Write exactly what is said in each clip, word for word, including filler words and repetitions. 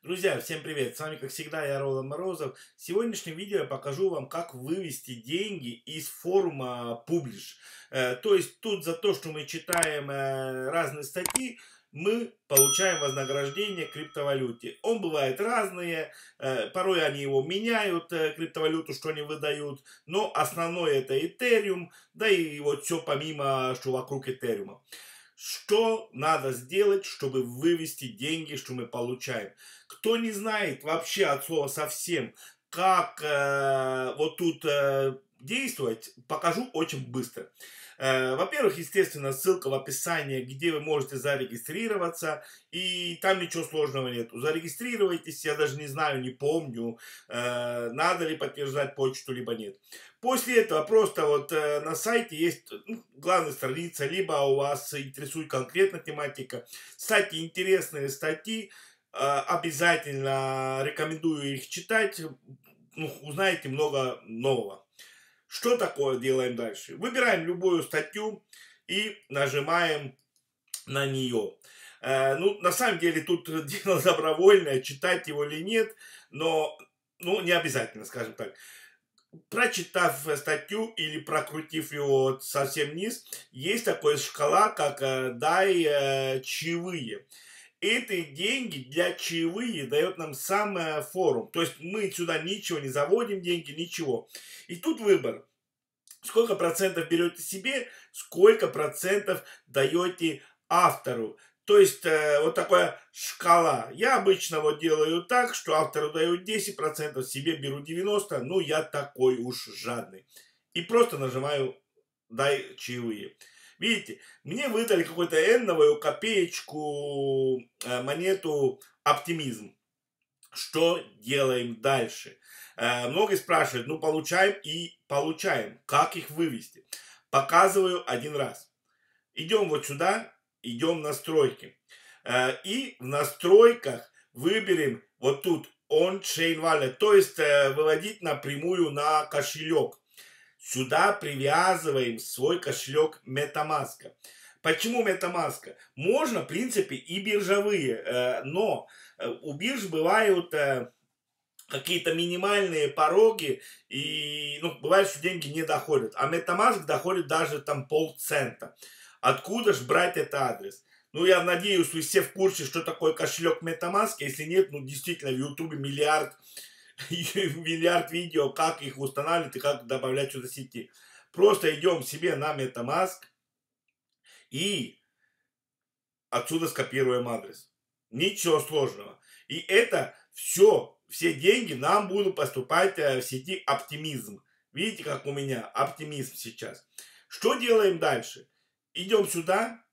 Друзья, всем привет! С вами, как всегда, я Ролан Морозов. В сегодняшнем видео я покажу вам, как вывести деньги из форума Publish. Э, то есть тут за то, что мы читаем э, разные статьи, мы получаем вознаграждение в криптовалюте. Он бывает разные, э, порой они его меняют, э, криптовалюту, что они выдают, но основное это Ethereum, да и вот все помимо, что вокруг Ethereum. Что надо сделать, чтобы вывести деньги, что мы получаем? Кто не знает вообще от слова совсем, как э, вот тут э, действовать, покажу очень быстро. Э, во-первых, естественно, ссылка в описании, где вы можете зарегистрироваться, и там ничего сложного нету. Зарегистрируйтесь, я даже не знаю, не помню, э, надо ли подтверждать почту, либо нет. После этого просто вот э, на сайте есть ну, главная страница, либо у вас интересует конкретно тематика. Кстати, интересные статьи, э, обязательно рекомендую их читать, ну, узнаете много нового. Что такое делаем дальше? Выбираем любую статью и нажимаем на нее. Э, ну, на самом деле тут дело добровольное, читать его или нет, но ну, не обязательно, скажем так. Прочитав статью или прокрутив его совсем вниз, есть такая шкала, как э, дай э, чаевые. Эти деньги для чаевые дает нам сам э, форум. То есть мы сюда ничего не заводим, деньги, ничего. И тут выбор. Сколько процентов берете себе, сколько процентов даете автору. То есть э, вот такая шкала. Я обычно вот делаю так, что автору даю десять процентов, себе беру девяносто процентов, ну я такой уж жадный. И просто нажимаю дай чаевые. Видите, мне выдали какую-то энновую копеечку э, монету оптимизм. Что делаем дальше? Э, многие спрашивают, ну получаем и получаем. Как их вывести? Показываю один раз. Идем вот сюда, идем в настройки. Э, и в настройках выберем вот тут on-chain wallet, то есть э, выводить напрямую на кошелек. Сюда привязываем свой кошелек MetaMask. Почему MetaMask? Можно, в принципе, и биржевые, э, но у бирж бывают э, какие-то минимальные пороги, и ну, бывает, что деньги не доходят. А MetaMask доходит даже там полцента. Откуда же брать этот адрес? Ну, я надеюсь, вы все в курсе, что такое кошелек MetaMask. Если нет, ну, действительно, в Ютубе миллиард, миллиард видео, как их устанавливать и как добавлять сюда сети. Просто идем себе на MetaMask и отсюда скопируем адрес. Ничего сложного. И это все, все деньги нам будут поступать в сети Оптимизм. Видите, как у меня Оптимизм сейчас. Что делаем дальше? Идем сюда,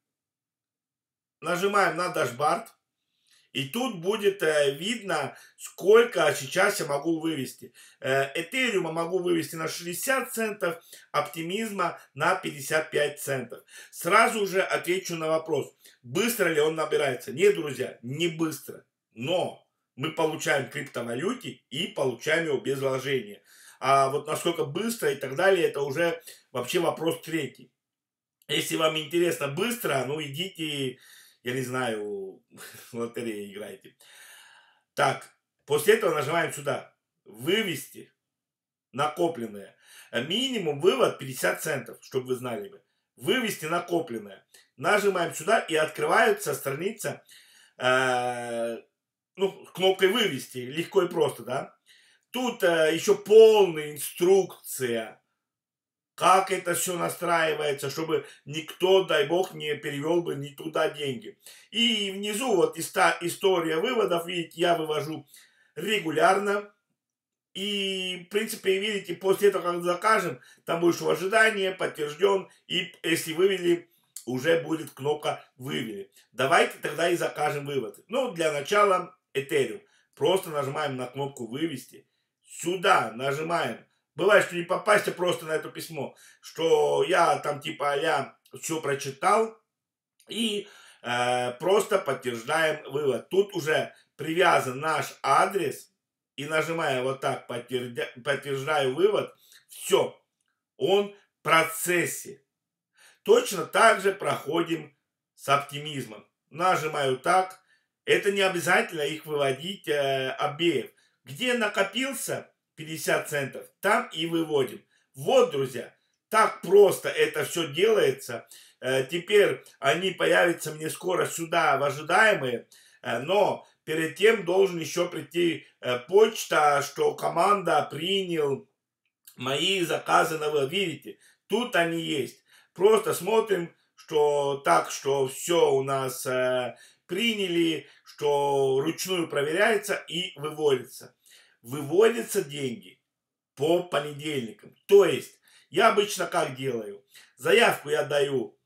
нажимаем на дашборд. И тут будет э, видно, сколько сейчас я могу вывести. Этериума могу вывести на шестьдесят центов, оптимизма на пятьдесят пять центов. Сразу же отвечу на вопрос, быстро ли он набирается. Нет, друзья, не быстро. Но мы получаем криптовалюте и получаем его без вложения. А вот насколько быстро и так далее, это уже вообще вопрос третий. Если вам интересно быстро, ну идите, я не знаю, в лотерею играйте. Так, после этого нажимаем сюда. Вывести накопленное. Минимум вывод пятьдесят центов, чтобы вы знали бы. Вывести накопленное. Нажимаем сюда и открывается страница э, ну, кнопкой вывести. Легко и просто, да? Тут э, еще полная инструкция, как это все настраивается, чтобы никто, дай бог, не перевел бы не туда деньги. И внизу вот история выводов, видите, я вывожу регулярно. И, в принципе, видите, после этого, как закажем, там будешь в ожидании, подтвержден. И если вывели, уже будет кнопка «Вывели». Давайте тогда и закажем вывод. Ну, для начала Ethereum. Просто нажимаем на кнопку «Вывести». Сюда нажимаем. Бывает, что не попасть просто на это письмо, что я там типа а-ля все прочитал и э, просто подтверждаем вывод. Тут уже привязан наш адрес и нажимая вот так подтверждаю, подтверждаю вывод, все, он в процессе. Точно так же проходим с оптимизмом. Нажимаю так, Это не обязательно их выводить э, обеих. Где накопился пятьдесят центов, там и выводим. Вот, друзья, так просто это все делается. Э, теперь они появятся мне скоро сюда в ожидаемые, э, но перед тем должен еще прийти э, почта, что команда принял мои заказы на вы. Видите, тут они есть. Просто смотрим, что так, что все у нас э, приняли, что ручную проверяется и выводится. Выводятся деньги по понедельникам. То есть, я обычно как делаю? Заявку я даю,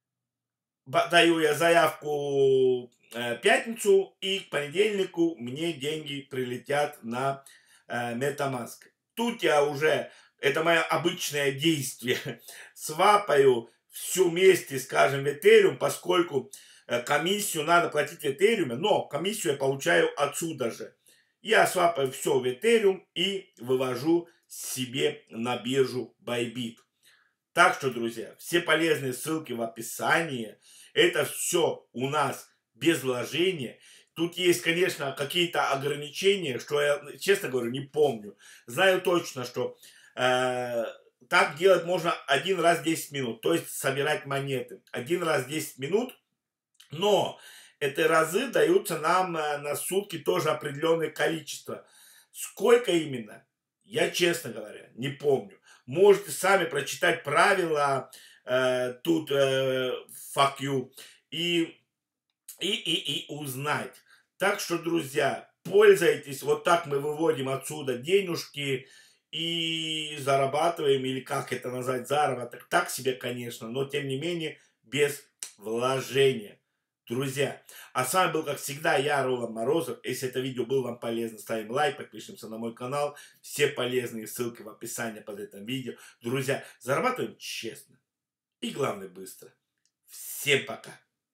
даю я заявку э, пятницу, и к понедельнику мне деньги прилетят на э, MetaMask. Тут я уже, это мое обычное действие, свапаю все вместе, скажем, в Ethereum, поскольку э, комиссию надо платить в Ethereum, но комиссию я получаю отсюда же. Я свапаю все в Ethereum и вывожу себе на биржу Bybit. Так что, друзья, все полезные ссылки в описании. Это все у нас без вложения. Тут есть, конечно, какие-то ограничения, что я, честно говорю, не помню. Знаю точно, что э, так делать можно один раз в десять минут. То есть собирать монеты. Один раз в десять минут. Но эти разы даются нам на сутки тоже определенное количество. Сколько именно, я, честно говоря, не помню. Можете сами прочитать правила э, тут э, fuck you и, и, и, и узнать. Так что, друзья, пользуйтесь. Вот так мы выводим отсюда денежки и зарабатываем, или как это назвать, заработок. Так себе, конечно, но тем не менее без вложения. Друзья, а с вами был, как всегда, я, Роланд Морозов. Если это видео было вам полезно, ставим лайк, подпишемся на мой канал. Все полезные ссылки в описании под этим видео. Друзья, зарабатываем честно и, главное, быстро. Всем пока.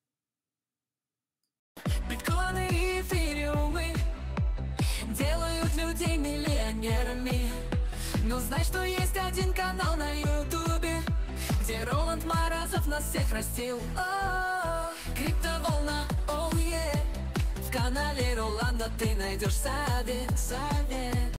Биткоины и эфириумы делают людей миллионерами. Но знай, что есть один канал на ютубе, где Роланд Морозов нас всех растил. Криптоволна, оу, oh yeah. В канале Роланда ты найдешь совет, совет.